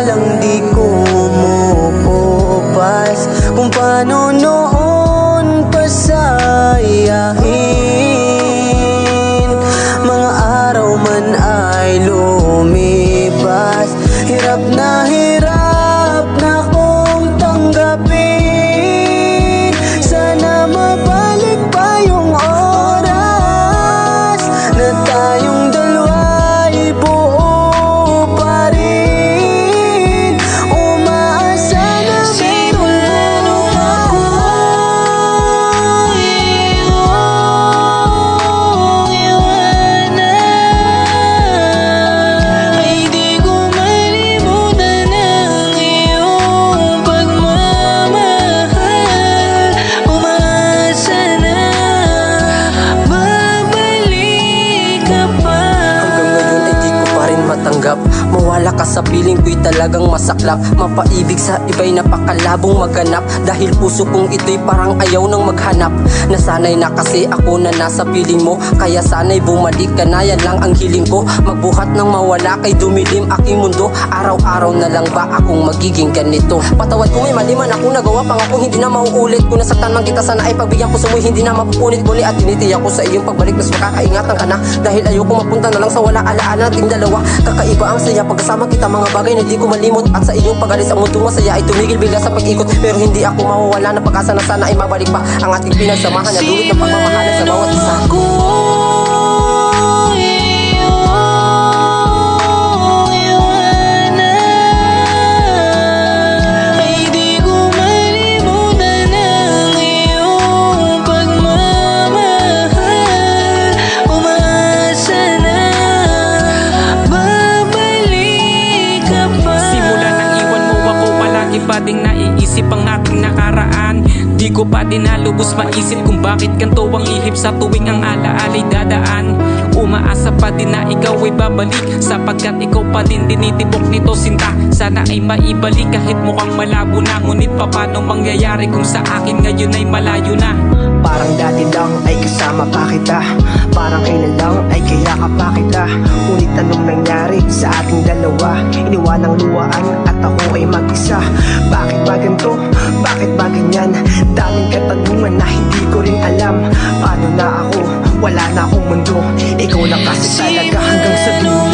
lang di kumukupas kung paano noon pasayahin. Mga araw man ay lumipas, hirap na kong tanggapin. Sana mabalik pa yung oras na tayong dalawa'y buo pa rin. Umaasa na simula nung ako iwanan, ay di ko malimutan ang iyong pagmamahal. Umaasa na babalik ka pa. Hanggang ngayon ay di ko pa rin matanggap, mawala ka sa piling ko'y talagang masaklap. Mapaibig sa iba'y napakalabong maghanap, dahil puso kong ito'y parang ayaw nang maghanap. Nasanay na kasi ako na nasa piling mo, kaya sana'y bumalik ka na, yan lang ang hiling ko. Magbuhat ng mawala kay dumilim aking mundo. Araw-araw na lang ba akong magiging ganito? Patawad kung may mali man akong nagawa, pangako hindi na mauulit. Kung nasaktan man kita, sana ay pagbigyan ko sumuy, hindi na mapupunit muli. At tinitiyak ko sa iyong pagbalik, mas makakaingatan ka na, dahil ayoko mapunta na lang sa wala alaala nating dalawa. Kakaiba ang saya pagkasama kita, mga bagay na di ko malimot. At sa iyong pag-alis ang mundong masaya ay tumigil bigla sa pag-ikot. Pero hindi ako mawawala ng pag-asa na sana ay mabalik pa ang ating pinagsamahan na dulot ng pagmamahalan sa bawat isa. Ding naiisip ang ating nakaraan, di ko pa din halubos maisip kung bakit ganito ang ihip sa tuwing ang alaala'y dadaan. Umaasa pa din na ikaw ay babalik, sapagkat ikaw pa din dinitibok nito sinta. Sana ay maibalik kahit mukhang malabo na, ngunit paano mangyayari kung sa akin ngayon ay malayo na? Parang dati lang ay kasama pa kita, parang kailan lang ay kayakap pa kita. Ngunit anong nangyari sa ating dalawa? Iniwanang luwaan at ako ay mag-isa. Bakit ba ganito? Bakit ba ganyan? Daming katanungan na hindi ko rin alam. Paano na ako? Wala na akong mundo. Ikaw na kasi talaga hanggang sa dulo.